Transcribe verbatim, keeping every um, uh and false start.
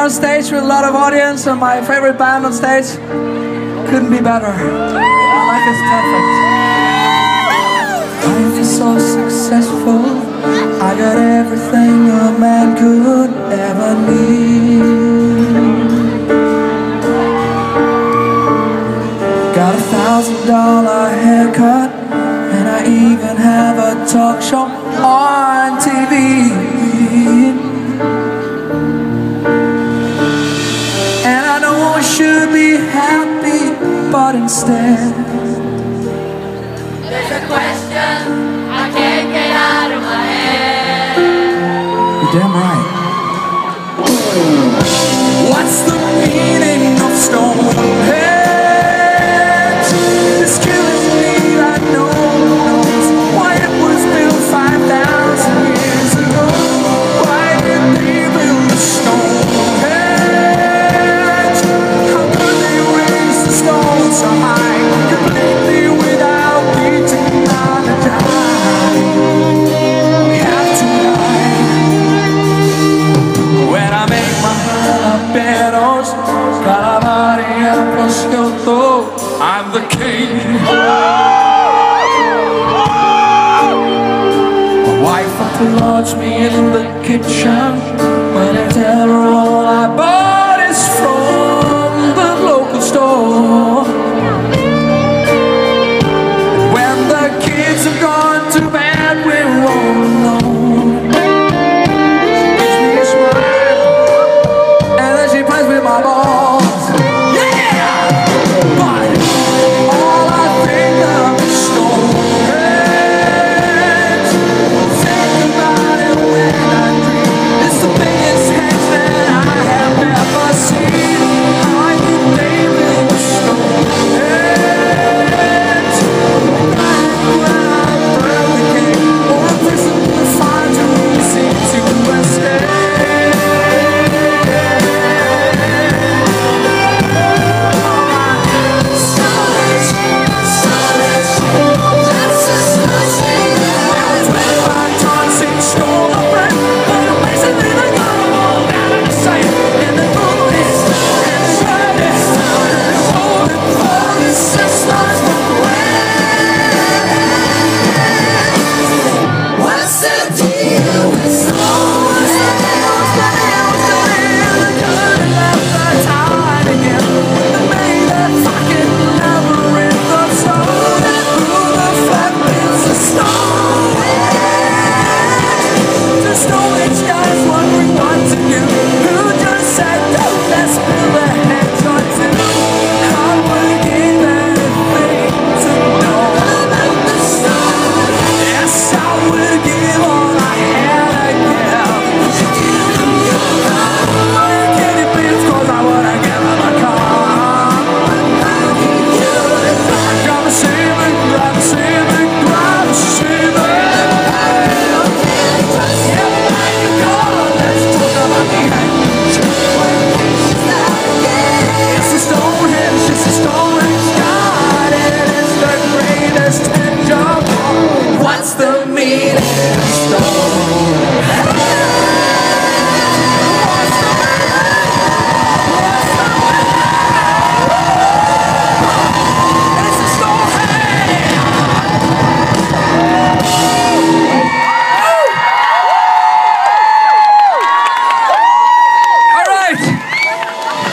on stage with a lot of audience and my favorite band on stage. Couldn't be better. Life is perfect. Life is so successful. I got everything a man could ever need. Got a thousand dollar haircut, and I even have a talk show on T V. And I know I should be happy, but instead there's a question I can't get out of my head. You're damn right. What's the meaning of Stonehenge? It's killing me, I know knows why it was built five thousand years ago. Why did they build Stonehenge? How could they raise the stone so high completely without beating on a dime? We have to lie. When I make my jalapenos, calamari and prosciutto, I'm the king. My wife applauds me in the kitchen when I tell her